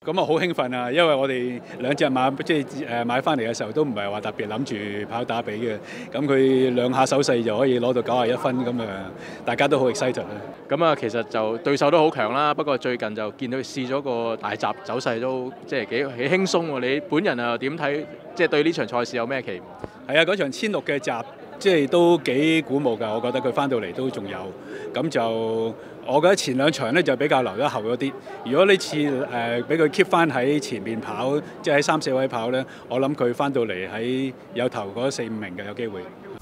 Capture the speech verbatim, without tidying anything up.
咁啊好興奮啊！因為我哋兩隻馬即係誒買翻嚟嘅時候都唔係話特別諗住跑打比嘅，咁佢兩下手勢就可以攞到九十一分，咁啊大家都好 excited 啊！ 咁啊，其實就對手都好強啦，不過最近就見到佢試咗個大閘走勢都即係幾幾輕鬆喎。你本人啊點睇？即係對呢場賽事有咩期望？ 係啊，嗰場千六嘅閘即係都幾鼓舞㗎，我覺得佢翻到嚟都仲有，咁就我覺得前兩場咧就比較留得後咗啲。如果呢次誒俾佢 keep 翻喺前面跑，即係喺三四位跑咧，我諗佢翻到嚟喺有頭嗰四五名嘅有機會。